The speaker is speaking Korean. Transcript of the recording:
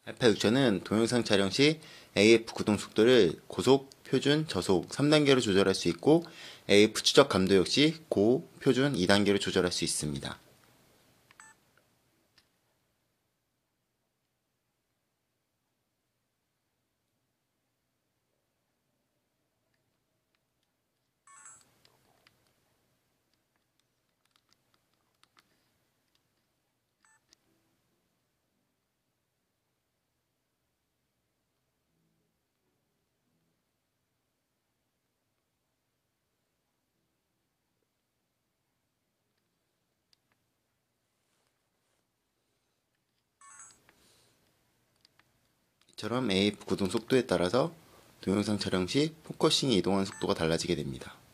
알파 6천은 동영상 촬영 시 AF 구동 속도를 고속, 표준, 저속 3단계로 조절할 수 있고 AF 추적 감도 역시 고, 표준 2단계로 조절할 수 있습니다. 이처럼 AF 구동 속도에 따라서 동영상 촬영 시 포커싱이 이동하는 속도가 달라지게 됩니다.